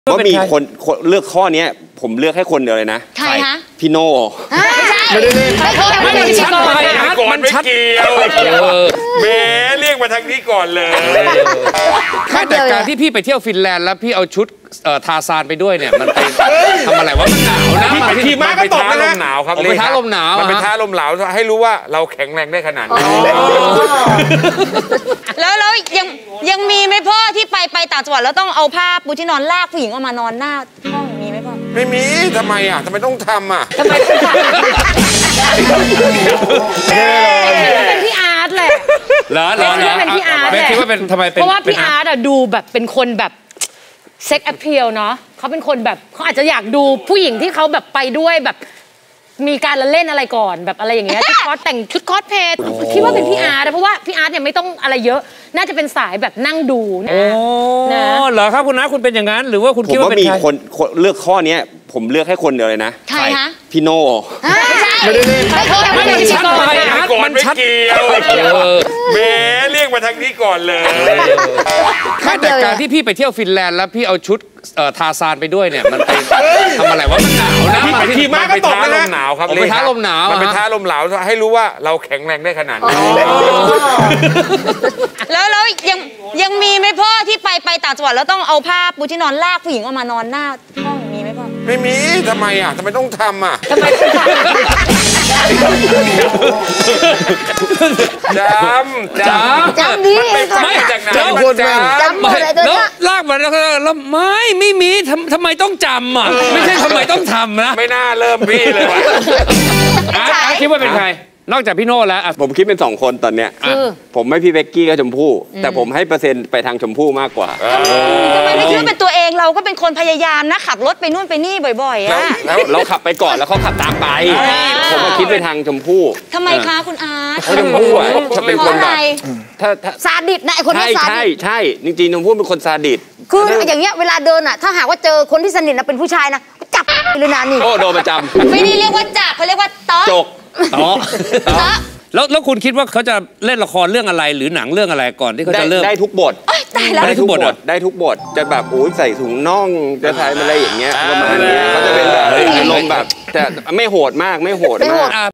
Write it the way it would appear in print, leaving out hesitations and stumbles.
ว่ามีคนเลือกข้อนี้ผมเลือกให้คนเดียวเลยนะใครคะพี่โน่ไม่ชัดไปก่อนไม่เกี่ยวแหมเรียกมาทางนี้ก่อนเลยแค่แต่การที่พี่ไปเที่ยวฟินแลนด์แล้วพี่เอาชุดทาซานไปด้วยเนี่ยมันไปทำอะไรวะมันหนาวนะขี่ม้าก็ตกนะลมหนาวครับมันเป็นท้าลมหนาวมันเป็นท้าลมหนาวให้รู้ว่าเราแข็งแรงได้ขนาดนี้แล้วยังมีไหมพ่อที่ไปต่างจังหวัดแล้วต้องเอาผ้าปูที่นอนลากผู้หญิงออกมานอนหน้าห้องมีไหมพ่อไม่มีทำไมต้องทำทำไมต้องทำเป็นพี่อาร์ตแหละเหรอเป็นพี่อาร์ตแหละคิดว่าเป็นทำไมเป็นเพราะว่าพี่อาร์ตดูแบบเป็นคนแบบเซ็กแอพเพียลเนาะเขาเป็นคนแบบเขาอาจจะอยากดูผู้หญิงที่เขาแบบไปด้วยแบบมีการละเล่นอะไรก่อนแบบอะไรอย่างเงี้ยแต่งชุดคอสเพลย์คิดว่าเป็นพี่อาร์ตเพราะว่าพี่อาร์ตเนี่ยไม่ต้องอะไรเยอะน่าจะเป็นสายแบบนั่งดูนะเหรอครับคุณนะคุณเป็นอย่างนั้นหรือว่าคุณคิดว่าเป็นใครผมว่ามีคนเลือกข้อนี้ผมเลือกให้คนเดียวเลยนะใครคะพี่โน่ไม่ชัดไปก่อนไม่เกี่ยวแหมเรียกมาทางนี้ก่อนเลยแค่แต่การที่พี่ไปเที่ยวฟินแลนด์แล้วพี่เอาชุดทาซานไปด้วยเนี่ยมันไปทำอะไรวะมันหนาวนะขี่ม้าก็ตกนะลมหนาวครับมันเป็นท้าลมหนาวมันเป็นท้าลมหนาวให้รู้ว่าเราแข็งแรงได้ขนาดนี้แล้วยังมีไหมพ่อที่ไปต่างจังหวัดแล้วต้องเอาผ้าปูที่นอนลากผู้หญิงออกมานอนหน้าห้องมีไหมพ่อไม่มีทำไมต้องทำทำไมต้องทำจำนี่ไม่จากไหนจำอะไรตัวนี้ลากมาแล้วไม่มีทำไมต้องจำไม่ใช่ทำไมต้องทำนะไม่น่าเริ่มพี่เลยว่ะคิดว่าเป็นใครนอกจากพี่โน่แล้วผมคิดเป็น2คนตอนเนี้ยผมไม่พี่เบกกี้กับชมพู่แต่ผมให้เปอร์เซ็นต์ไปทางชมพู่มากกว่าทำไมไม่คิดว่าเป็นตัวเองเราก็เป็นคนพยายามนะขับรถไปนู่นไปนี่บ่อยๆแล้วเราขับไปก่อนแล้วเขาขับตามไปผมคิดไปทางชมพู่ทำไมคะคุณอาร์ตชมพู่จะเป็นคนแบบถ้าซาดิสนะไอคนนี้ซาดิสใช่จริงๆชมพู่เป็นคนซาดิสคืออย่างเงี้ยเวลาเดินถ้าหากว่าเจอคนที่สนิทเป็นผู้ชายนะจับเลยนะนี่โอ้โดนประจำไม่ได้เรียกว่าจับเขาเรียกว่าต๊อกจกแล้วคุณคิดว่าเขาจะเล่นละครเรื่องอะไรหรือหนังเรื่องอะไรก่อนที่เขาจะเริ่มได้ทุกบทได้ทุกบทจะแบบใส่ถุงน่องจะใส่อะไรอย่างเงี้ยประมาณนี้เขาจะเป็นแบบอารมณ์แบบแต่ไม่โหดมาก